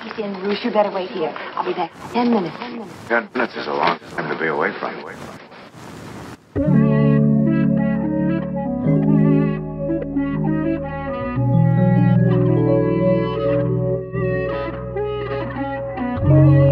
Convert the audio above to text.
He's in, Bruce. You better wait here. I'll be back in 10 minutes. 10 minutes is a long time to be away from. You.